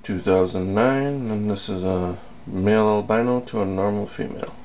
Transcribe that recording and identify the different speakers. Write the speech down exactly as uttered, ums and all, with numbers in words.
Speaker 1: two thousand nine, and this is a male albino to a normal female.